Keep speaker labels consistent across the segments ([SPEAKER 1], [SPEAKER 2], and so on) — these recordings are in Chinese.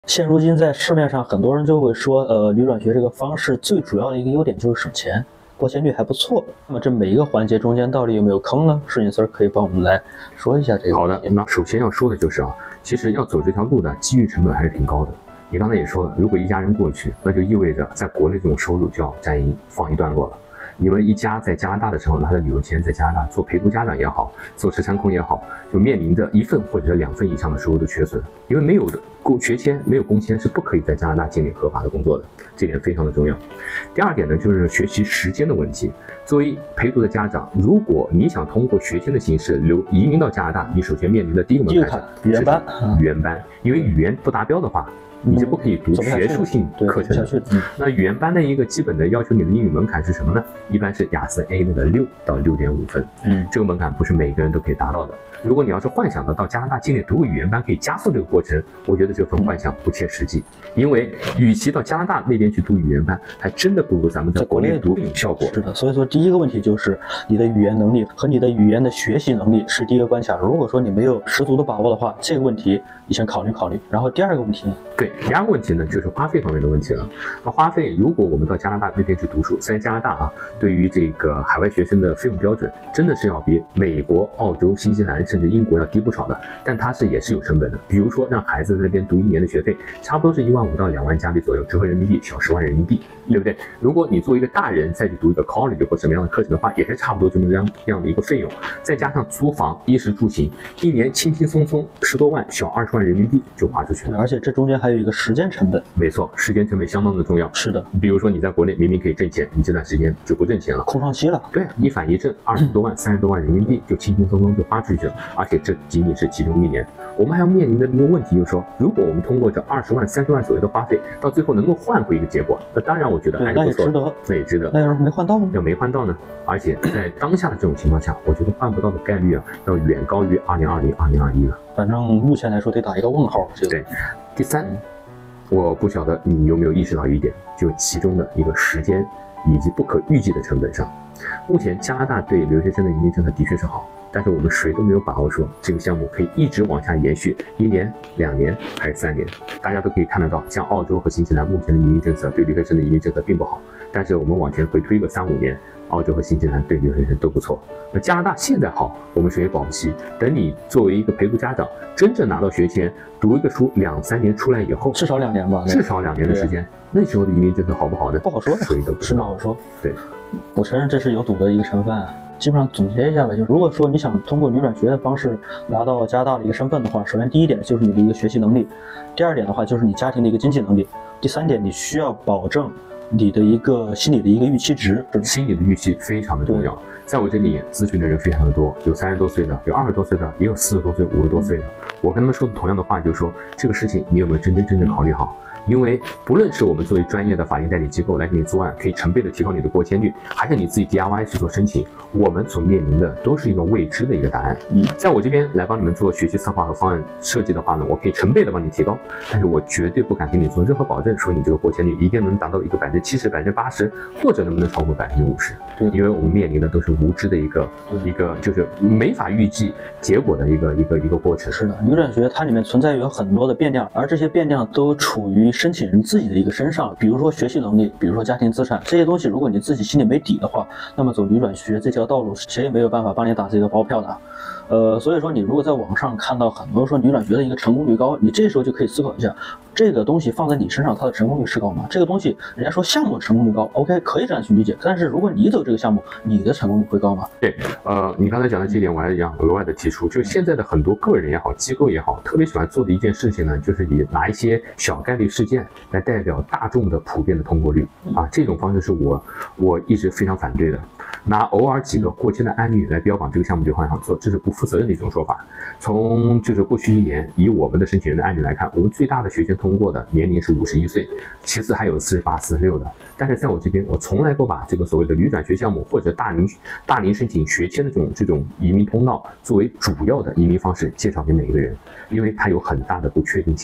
[SPEAKER 1] 现如今在市面上，很多人就会说，旅转学这个方式最主要的一个优点就是省钱，过签率还不错。那么这每一个环节中间到底有没有坑呢？摄影师可以帮我们来说一下这个。
[SPEAKER 2] 好的，那首先要说的就是其实要走这条路的机遇成本还是挺高的。你刚才也说了，如果一家人过去，那就意味着在国内这种收入就要放一段落了。你们一家在加拿大的时候拿着旅游签在加拿大做陪读家长也好，做持参空也好，就面临着1份或者是2份以上的收入的缺损，因为没有学签没有工签是不可以在加拿大建立合法的工作的，这点非常的重要。第二点呢，就是学习时间的问题。作为陪读的家长，如果你想通过学签的形式移民到加拿大，你首先面临的第一个门槛是
[SPEAKER 1] 语言班。
[SPEAKER 2] 语言班，因为语言不达标的话，你就不可以读学术性课程的。那语言班的一个基本的要求你的英语门槛是什么呢？一般是雅思 A 的6到6.5分。这个门槛不是每个人都可以达到的。如果你要是幻想的到加拿大境内读个语言班可以加速这个过程，我觉得这份幻想不切实际。因为与其到加拿大那边去读语言班，还真的不如咱们在国内读更有效果。
[SPEAKER 1] 是的，所以说第一个问题就是你的语言能力和你的语言的学习能力是第一个关卡。如果说你没有十足的把握的话，这个问题你先考虑考虑。然后第二个问题呢？
[SPEAKER 2] 对，第二个问题呢就是花费方面的问题了。那花费，如果我们到加拿大那边去读书，虽然加拿大对于这个海外学生的费用标准真的是要比美国、澳洲、新西兰甚至英国要低不少的，但它也是有成本的。比如说让孩子在那边读1年的学费，差不多是15000到2万加币左右，折合人民币小10万人民币，对不对？如果你作为一个大人再去读一个 college 或什么样的课程的话，也是差不多这么样的一个费用，再加上租房、衣食住行，1年轻轻松松10多万，小20万人民币就花出去了。
[SPEAKER 1] 而且这中间还有一个时间成本。
[SPEAKER 2] 没错，时间成本相当的重要。
[SPEAKER 1] 是的，
[SPEAKER 2] 比如说你在国内明明可以挣钱，你这段时间就不挣钱了，
[SPEAKER 1] 空窗期了。
[SPEAKER 2] 对，一反一正，20多万、30多万人民币就轻轻松松就花出去了，而且这仅仅是其中1年。我们还要面临的一个问题就是说，如果我们通过这20万、30万左右的花费，到最后能够换回一个结果，那当然我觉得还是不错的，那也值得。
[SPEAKER 1] 那要是没换到呢？
[SPEAKER 2] 要没换到呢？而且在当下的这种情况下，我觉得换不到的概率要远高于2020、2021了。
[SPEAKER 1] 反正目前来说得打一个问号。
[SPEAKER 2] 对，第三，我不晓得你有没有意识到一点，就其中的一个时间以及不可预计的成本上。目前加拿大对留学生的移民政策的确是好，但是我们谁都没有把握说这个项目可以一直往下延续1年、2年还是3年。大家都可以看得到，像澳洲和新西兰目前的移民政策对留学生的移民政策并不好，但是我们往前回推个3、5年，澳洲和新西兰对留学生都不错。那加拿大现在好，我们谁也保不齐。等你作为一个陪读家长，真正拿到学签，读一个书2、3年出来以后，
[SPEAKER 1] 至少2年吧，
[SPEAKER 2] 至少2年的时间，那时候的移民政策好不好呢？
[SPEAKER 1] 不好说，
[SPEAKER 2] 谁都不知道。
[SPEAKER 1] 不好说。
[SPEAKER 2] 对，
[SPEAKER 1] 我承认这是有赌的一个成分。基本上总结一下吧，就是如果说你想通过旅转学的方式拿到加拿大的一个身份的话，首先第一点就是你的一个学习能力，第二点的话就是你家庭的一个经济能力，第三点你需要保证你的一个心理的一个预期值。
[SPEAKER 2] 心理的预期非常的重要。在我这里咨询的人非常的多，有30多岁的，有20多岁的，也有40多岁、50多岁的。我跟他们说的同样的话，就是说这个事情你有没有真正考虑好？因为不论是我们作为专业的法定代理机构来给你做案，可以成倍的提高你的过签率，还是你自己 DIY 去做申请，我们所面临的都是一个未知的一个答案。在我这边来帮你们做学习策划和方案设计的话呢，我可以成倍的帮你提高，但是我绝对不敢给你做任何保证，说你这个过签率一定能达到一个70%、80%，或者能不能超过50%。对，因为我们面临的都是无知的一个就是没法预计结果的一个过程。
[SPEAKER 1] 是的，旅转学它里面存在有很多的变量，而这些变量都处于申请人自己的一个身上，比如说学习能力，比如说家庭资产这些东西，如果你自己心里没底的话，那么走旅转学这条道路，谁也没有办法帮你打这个包票的。所以说你如果在网上看到很多说旅转学的一个成功率高，你这时候就可以思考一下，这个东西放在你身上，它的成功率是高吗？这个东西人家说项目成功率高 ，OK， 可以这样去理解。但是如果你走这个项目，你的成功率会高吗？
[SPEAKER 2] 对，你刚才讲的这一点，我还是要额外的提出，就是现在的很多个人也好，机构也好，特别喜欢做的一件事情呢，就是以拿一些小概率事件来代表大众的普遍的通过率这种方式是我一直非常反对的。拿偶尔几个过签的案例来标榜这个项目就往上做，这是不负责任的一种说法。从就是过去1年，以我们的申请人的案例来看，我们最大的学签通过的年龄是51岁，其次还有48、46的。但是在我这边，我从来不把这个所谓的旅转学项目或者大龄申请学签的这种移民通道作为主要的移民方式介绍给每一个人，因为它有很大的不确定性的。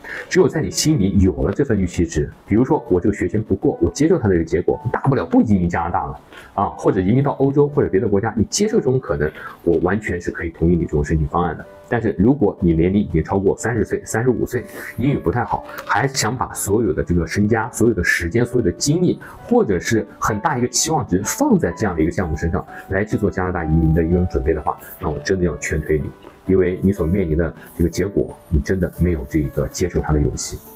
[SPEAKER 2] 只有在你心里有了这份预期值，比如说我这个学签不过，我接受它这个结果，大不了不移民加拿大了啊，或者移民到欧洲或者别的国家，你接受这种可能，我完全是可以同意你这种申请方案的。但是如果你年龄已经超过30岁、35岁，英语不太好，还想把所有的这个身家、所有的时间、所有的精力，或者是很大一个期望值放在这样的一个项目身上来去做加拿大移民的一种准备的话，那我真的要劝退你，因为你所面临的这个结果，你真的没有这个接受它的勇气。